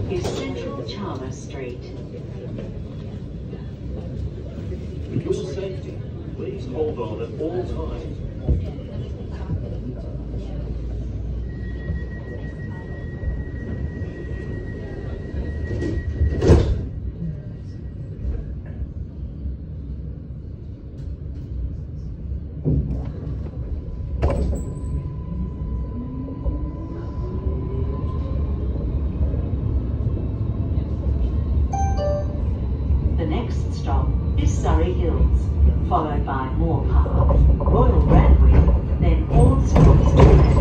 is Central Charmer Street. For your safety, please hold on at all times. The next stop is Surrey Hills, followed by Moore Park, Royal Randwick, then all stops to